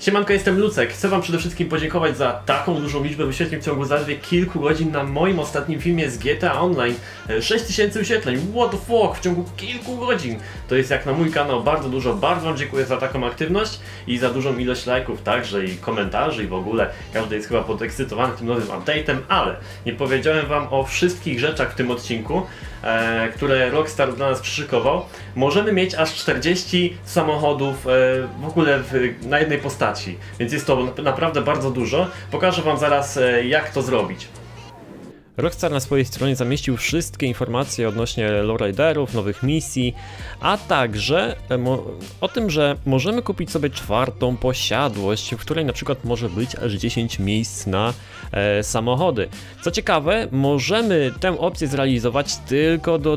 Siemanko, jestem Lucek. Chcę wam przede wszystkim podziękować za taką dużą liczbę wyświetleń w ciągu zaledwie kilku godzin na moim ostatnim filmie z GTA Online. 6000 wyświetleń, what the fuck, w ciągu kilku godzin. To jest jak na mój kanał bardzo dużo. Bardzo wam dziękuję za taką aktywność i za dużą ilość lajków także i komentarzy i w ogóle. Każdy jest chyba podekscytowany tym nowym update'em, ale nie powiedziałem wam o wszystkich rzeczach w tym odcinku, które Rockstar dla nas przyszykował. Możemy mieć aż 40 samochodów w ogóle na jednej postaci, więc jest to naprawdę bardzo dużo. Pokażę wam zaraz, jak to zrobić. Rockstar na swojej stronie zamieścił wszystkie informacje odnośnie lowriderów, nowych misji, a także o tym, że możemy kupić sobie czwartą posiadłość, w której na przykład może być aż 10 miejsc na samochody. Co ciekawe, możemy tę opcję zrealizować tylko do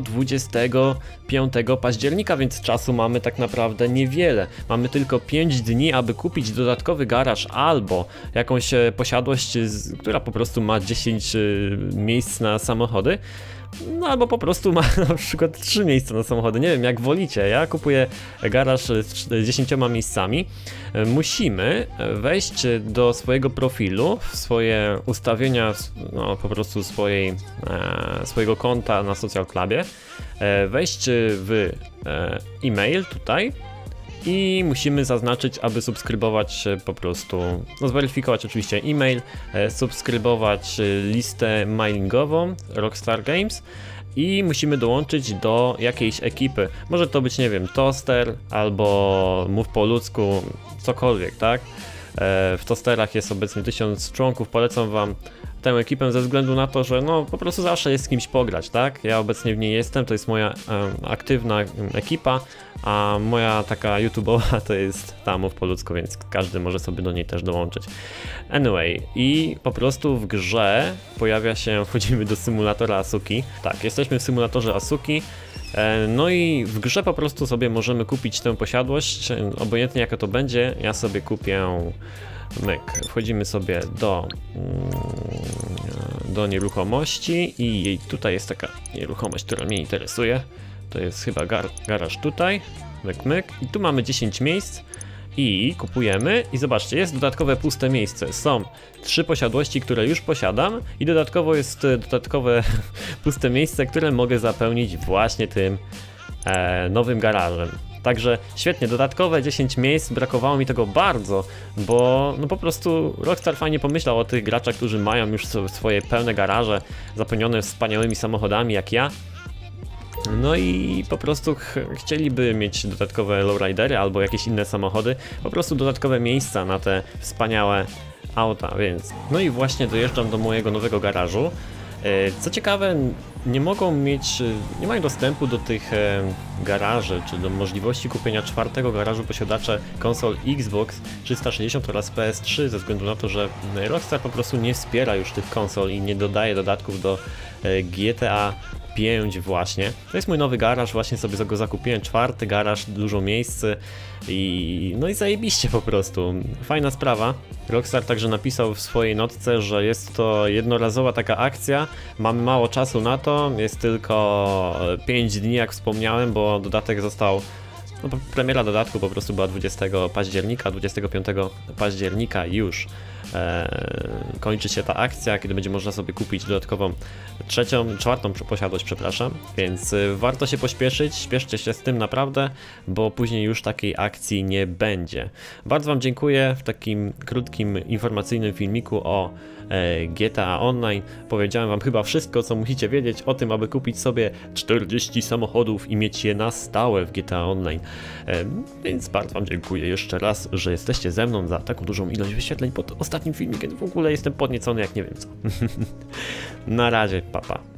25 października, więc czasu mamy tak naprawdę niewiele. Mamy tylko 5 dni, aby kupić dodatkowy garaż albo jakąś posiadłość, która po prostu ma 10 miejsc na samochody, no albo po prostu ma na przykład 3 miejsca na samochody, nie wiem, jak wolicie. Ja kupuję garaż z 10 miejscami. Musimy wejść do swojego profilu, w swoje ustawienia, no po prostu swojego konta na Social Clubie, wejść w e-mail tutaj i musimy zaznaczyć, aby subskrybować po prostu, no zweryfikować oczywiście e-mail, subskrybować listę mailingową Rockstar Games i musimy dołączyć do jakiejś ekipy. Może to być, nie wiem, Toaster albo Mów po ludzku, cokolwiek, tak? W Toasterach jest obecnie 1000 członków, polecam wam tę ekipę ze względu na to, że no po prostu zawsze jest z kimś pograć, tak? Ja obecnie w niej jestem, to jest moja aktywna ekipa, a moja taka YouTube'owa to jest ta Mów po ludzku, więc każdy może sobie do niej też dołączyć. Anyway, i po prostu w grze pojawia się, wchodzimy do symulatora Asuki. Tak, jesteśmy w symulatorze Asuki. No i w grze po prostu sobie możemy kupić tę posiadłość, obojętnie jaka to będzie. Ja sobie kupię wchodzimy sobie do nieruchomości i tutaj jest taka nieruchomość, która mnie interesuje. To jest chyba garaż tutaj, myk. I tu mamy 10 miejsc i kupujemy i zobaczcie, jest dodatkowe puste miejsce. Są 3 posiadłości, które już posiadam i dodatkowo jest dodatkowe puste miejsce, które mogę zapełnić właśnie tym nowym garażem. Także świetnie, dodatkowe 10 miejsc, brakowało mi tego bardzo, bo no po prostu Rockstar fajnie pomyślał o tych graczach, którzy mają już swoje pełne garaże zapełnione wspaniałymi samochodami jak ja. No i po prostu chcieliby mieć dodatkowe lowridery albo jakieś inne samochody, po prostu dodatkowe miejsca na te wspaniałe auta, więc... No i właśnie dojeżdżam do mojego nowego garażu. Co ciekawe, nie mają dostępu do tych garaży, czy do możliwości kupienia czwartego garażu posiadacze konsol Xbox 360 oraz PS3 ze względu na to, że Rockstar po prostu nie wspiera już tych konsol i nie dodaje dodatków do GTA 5 właśnie. To jest mój nowy garaż, właśnie sobie go zakupiłem, czwarty garaż, dużo miejsc no i zajebiście po prostu. Fajna sprawa. Rockstar także napisał w swojej notce, że jest to jednorazowa taka akcja, mamy mało czasu na to, jest tylko 5 dni jak wspomniałem, bo dodatek został, no premiera dodatku po prostu była 20 października, 25 października już kończy się ta akcja, kiedy będzie można sobie kupić dodatkową czwartą posiadłość, przepraszam, więc warto się pośpieszyć, śpieszcie się z tym naprawdę, bo później już takiej akcji nie będzie. Bardzo wam dziękuję w takim krótkim informacyjnym filmiku o GTA Online. Powiedziałem wam chyba wszystko, co musicie wiedzieć o tym, aby kupić sobie 40 samochodów i mieć je na stałe w GTA Online. Więc bardzo wam dziękuję jeszcze raz, że jesteście ze mną za taką dużą ilość wyświetleń pod ostatnim filmikiem. W ogóle jestem podniecony jak nie wiem co. Na razie, papa.